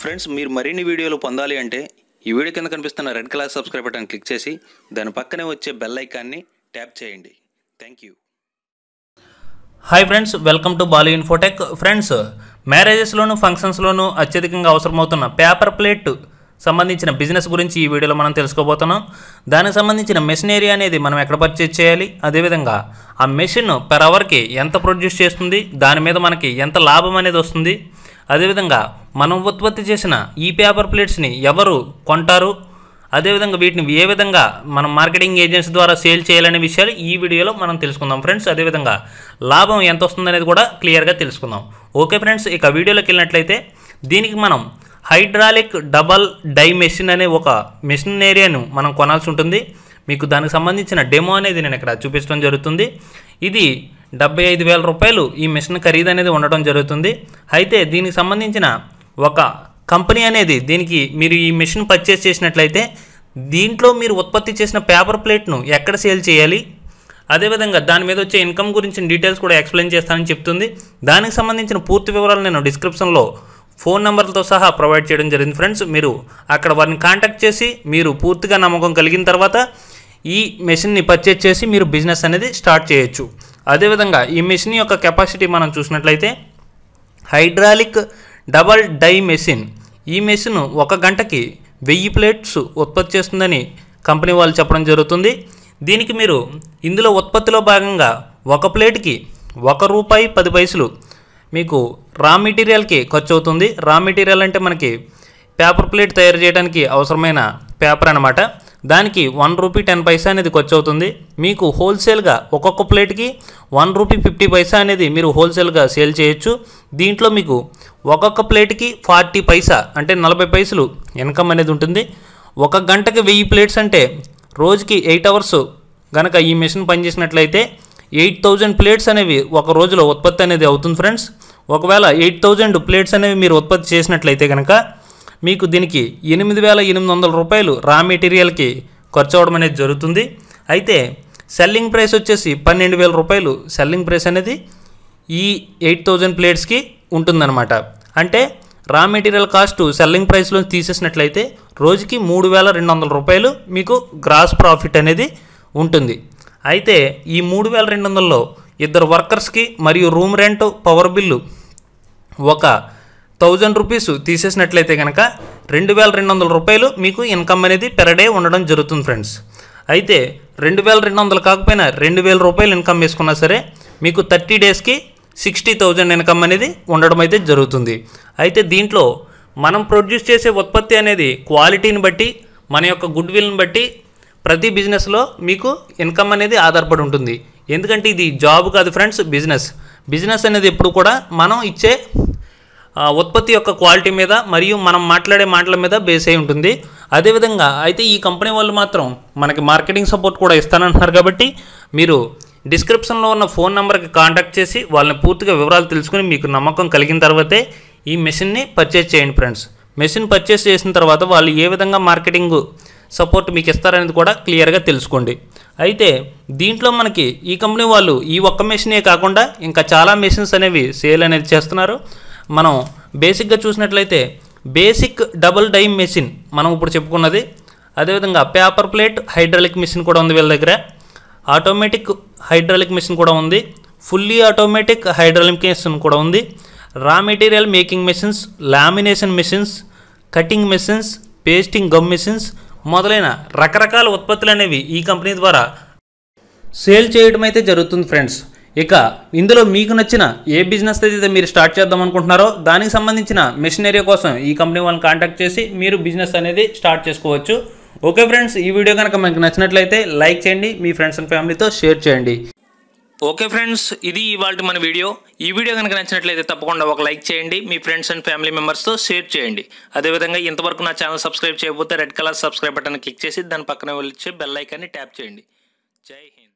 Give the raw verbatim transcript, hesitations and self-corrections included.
Friends మీరు మరిన్ని వీడియోలు పొందాలి అంటే ఈ వీడియో కింద కనిపిస్తున్న red colour subscribe button click చేసి దాని పక్కనే వచ్చే బెల్ ఐకాన్ని ట్యాప్ చేయండి. Thank you. Hi friends, welcome to Balu Infotech. Friends, మ్యారేజెస్లోను ఫంక్షన్స్లోను అత్యధికంగా అవసరమవుతున్న పేపర్ ప్లేట్ సంబంధించిన బిజినెస్ గురించి ఈ వీడియోలో మనం తెలుసుకోబోతున్నాం. దానికి సంబంధించిన మెషినరీ అనేది మనం ఎక్కడ పర్చేజ్ చేయాలి, అదేవిధంగా ఆ మెషిన్ పెర్ అవర్కి ఎంత ప్రొడ్యూస్ చేస్తుంది, దాని మీద మనకి ఎంత లాభం అనేది వస్తుంది, అదేవిధంగా మనం ఉత్పత్తి చేసిన ఈ పేపర్ ప్లేట్స్ని ఎవరు కొంటారు, అదేవిధంగా వీటిని ఏ విధంగా మనం మార్కెటింగ్ ఏజెన్సీ ద్వారా సేల్ చేయాలనే విషయాలు ఈ వీడియోలో మనం తెలుసుకుందాం ఫ్రెండ్స్. అదేవిధంగా లాభం ఎంత వస్తుందనేది కూడా క్లియర్గా తెలుసుకుందాం. ఓకే ఫ్రెండ్స్, ఇక వీడియోలోకి వెళ్ళినట్లయితే దీనికి మనం హైడ్రాలిక్ డబల్ డై మెషిన్ అనే ఒక మెషిన్ ఏరియాను మనం కొనాల్సి ఉంటుంది. మీకు దానికి సంబంధించిన డెమో అనేది నేను ఇక్కడ చూపించడం జరుగుతుంది. ఇది డెబ్బై ఐదు వేల రూపాయలు ఈ మెషిన్ ఖరీదు అనేది ఉండడం జరుగుతుంది. అయితే దీనికి సంబంధించిన ఒక కంపెనీ అనేది దీనికి మీరు ఈ మెషిన్ పర్చేస్ చేసినట్లయితే దీంట్లో మీరు ఉత్పత్తి చేసిన పేపర్ ప్లేట్ను ఎక్కడ సేల్ చేయాలి, అదేవిధంగా దాని మీద వచ్చే ఇన్కమ్ గురించి డీటెయిల్స్ కూడా ఎక్స్ప్లెయిన్ చేస్తానని చెప్తుంది. దానికి సంబంధించిన పూర్తి వివరాలు నేను డిస్క్రిప్షన్లో ఫోన్ నెంబర్లతో సహా ప్రొవైడ్ చేయడం జరిగింది ఫ్రెండ్స్. మీరు అక్కడ వారిని కాంటాక్ట్ చేసి మీరు పూర్తిగా నమ్మకం కలిగిన తర్వాత ఈ మెషిన్ని పర్చేజ్ చేసి మీరు బిజినెస్ అనేది స్టార్ట్ చేయొచ్చు. అదేవిధంగా ఈ మెషిన్ యొక్క కెపాసిటీ మనం చూసినట్లయితే హైడ్రాలిక్ డబల్ డై మెషిన్, ఈ మెషిన్ ఒక గంటకి వెయ్యి ప్లేట్స్ ఉత్పత్తి చేస్తుందని కంపెనీ వాళ్ళు చెప్పడం జరుగుతుంది. దీనికి మీరు ఇందులో ఉత్పత్తిలో భాగంగా ఒక ప్లేట్కి ఒక రూపాయి పది పైసలు మీకు రా మెటీరియల్కి ఖర్చు అవుతుంది. రా మెటీరియల్ అంటే మనకి పేపర్ ప్లేట్ తయారు చేయడానికి అవసరమైన పేపర్ అనమాట. దానికి వన్ రూపీ టెన్ పైసా అనేది ఖర్చు అవుతుంది. మీకు హోల్సేల్గా ఒక్కొక్క ప్లేట్కి వన్ రూపీ ఫిఫ్టీ పైసా అనేది మీరు హోల్సేల్గా సేల్ చేయొచ్చు. దీంట్లో మీకు ఒక్కొక్క ప్లేట్కి ఫార్టీ పైసా అంటే నలభై పైసలు ఇన్కమ్ అనేది ఉంటుంది. ఒక గంటకి వెయ్యి ప్లేట్స్ అంటే రోజుకి ఎయిట్ అవర్స్ కనుక ఈ మెషిన్ పనిచేసినట్లయితే ఎయిట్ థౌజండ్ ప్లేట్స్ అనేవి ఒక రోజులో ఉత్పత్తి అనేది అవుతుంది ఫ్రెండ్స్. ఒకవేళ ఎయిట్ థౌజండ్ ప్లేట్స్ అనేవి మీరు ఉత్పత్తి చేసినట్లయితే కనుక మీకు దీనికి ఎనిమిది వేల ఎనిమిది వందల రూపాయలు రా మెటీరియల్కి ఖర్చు అవడం అనేది జరుగుతుంది. అయితే సెల్లింగ్ ప్రైస్ వచ్చేసి పన్నెండు వేల రూపాయలు సెల్లింగ్ ప్రైస్ అనేది ఈ ఎయిట్ థౌజండ్ ప్లేట్స్కి ఉంటుందన్నమాట. అంటే రా మెటీరియల్ కాస్ట్ సెల్లింగ్ ప్రైస్లో తీసేసినట్లయితే రోజుకి మూడు వేల రెండు వందల రూపాయలు మీకు గ్రాస్ ప్రాఫిట్ అనేది ఉంటుంది. అయితే ఈ మూడు వేల రెండు వందలలో ఇద్దరు వర్కర్స్కి మరియు రూమ్ రెంట్ పవర్ బిల్లు ఒక థౌజండ్ రూపీస్ తీసేసినట్లయితే కనుక రెండు వేల రెండు వందల రూపాయలు మీకు ఇన్కమ్ అనేది పెర్ డే ఉండడం జరుగుతుంది ఫ్రెండ్స్. అయితే రెండు వేల రెండు వందలు కాకపోయినా రెండు వేల రూపాయలు ఇన్కమ్ వేసుకున్నా సరే మీకు థర్టీ డేస్కి సిక్స్టీ థౌజండ్ ఇన్కమ్ అనేది ఉండడం అయితే జరుగుతుంది. అయితే దీంట్లో మనం ప్రొడ్యూస్ చేసే ఉత్పత్తి అనేది క్వాలిటీని బట్టి మన యొక్క గుడ్ విల్ని బట్టి ప్రతి బిజినెస్లో మీకు ఇన్కమ్ అనేది ఆధారపడి ఉంటుంది. ఎందుకంటే ఇది జాబ్ కాదు ఫ్రెండ్స్, బిజినెస్. బిజినెస్ అనేది ఎప్పుడు కూడా మనం ఇచ్చే ఉత్పత్తి యొక్క క్వాలిటీ మీద మరియు మనం మాట్లాడే మాటల మీద బేస్ అయి ఉంటుంది. అదేవిధంగా అయితే ఈ కంపెనీ వాళ్ళు మాత్రం మనకి మార్కెటింగ్ సపోర్ట్ కూడా ఇస్తానంటున్నారు. కాబట్టి మీరు డిస్క్రిప్షన్లో ఉన్న ఫోన్ నెంబర్కి కాంటాక్ట్ చేసి వాళ్ళని పూర్తిగా వివరాలు తెలుసుకుని మీకు నమ్మకం కలిగిన తర్వాతే ఈ మెషిన్ని పర్చేస్ చేయండి ఫ్రెండ్స్. మెషిన్ పర్చేస్ చేసిన తర్వాత వాళ్ళు ఏ విధంగా మార్కెటింగ్ సపోర్ట్ మీకు ఇస్తారనేది కూడా క్లియర్గా తెలుసుకోండి. అయితే దీంట్లో మనకి ఈ కంపెనీ వాళ్ళు ఈ ఒక్క మెషినే కాకుండా ఇంకా చాలా మెషిన్స్ అనేవి సేల్ అనేది చేస్తున్నారు. మనం బేసిక్గా చూసినట్లయితే బేసిక్ డబుల్ డై మెషిన్ మనం ఇప్పుడు చెప్పుకున్నది. అదేవిధంగా పేపర్ ప్లేట్ హైడ్రాలిక్ మెషిన్ కూడా ఉంది వీళ్ళ దగ్గర. ఆటోమేటిక్ హైడ్రాలిక్ మెషిన్ కూడా ఉంది. ఫుల్లీ ఆటోమేటిక్ హైడ్రాలిక్ మెషిన్ కూడా ఉంది. Raw material making machines, lamination machines, cutting machines, pasting gum machines మొదలైన రకరకాల ఉత్పత్తులు అనేవి ఈ కంపెనీ ద్వారా సేల్ చేయడం అయితే జరుగుతుంది ఫ్రెండ్స్. ఇక ఇందులో మీకు నచ్చిన ఏ బిజినెస్ అయితే మీరు స్టార్ట్ చేద్దాం అనుకుంటున్నారో దానికి సంబంధించిన మెషినరీ కోసం ఈ కంపెనీ వాళ్ళని కాంటాక్ట్ చేసి మీరు బిజినెస్ అనేది స్టార్ట్ చేసుకోవచ్చు. ఓకే ఫ్రెండ్స్, ఈ వీడియో కనుక మీకు నచ్చినట్లయితే లైక్ చేయండి, మీ ఫ్రెండ్స్ అండ్ ఫ్యామిలీతో షేర్ చేయండి. ఓకే ఫ్రెండ్స్, ఇది ఇవాళ మన వీడియో. ఈ వీడియో కనుక నచ్చినట్లయితే తప్పకుండా ఒక లైక్ చేయండి, మీ ఫ్రెండ్స్ అండ్ ఫ్యామిలీ మెంబర్స్తో షేర్ చేయండి. అదేవిధంగా ఇంతవరకు నా ఛానల్ సబ్స్క్రైబ్ చేయకపోతే red colour subscribe button click చేసి దాని పక్కన వచ్చే బెల్ ఐకాన్ని ట్యాప్ చేయండి. జై హింద్.